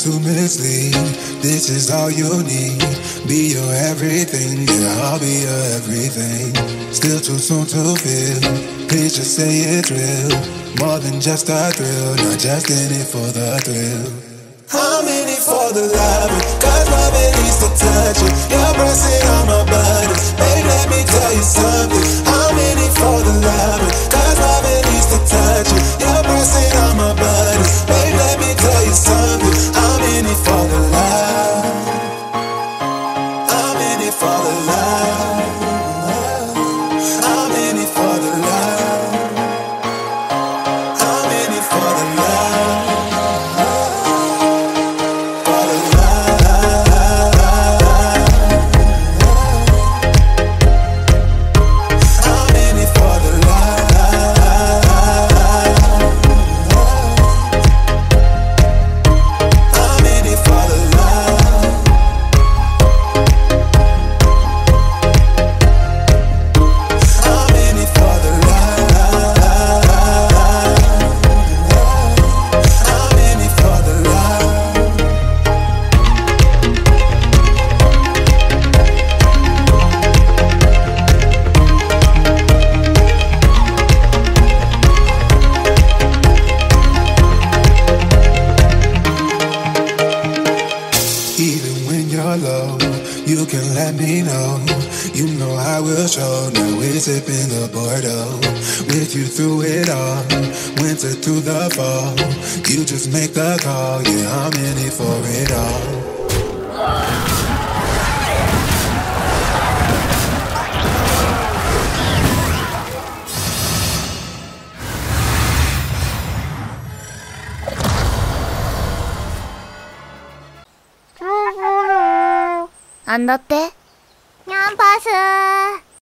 to mislead. This is all you need. Be your everything, yeah, I'll be your everything. Still too soon to feel. Please just say it's real. More than just a thrill, not just in it for the thrill. I'm in it for the love, cause love it needs to touch it. You're pressing on my buttons, babe, let me tell you something. I'm in it for the love, cause love it needs to touch it. You're pressing on my buttons, babe, let me tell you something. I'm in it for the love. I'm in it for the love. I'm in it for the love. I'm in it for the love. You can let me know. You know I will show. Now we're sipping the Bordeaux. With you through it all. Winter through the fall. You just make the call. Yeah, I'm in it for it all. なんだって？ ニャンパスー。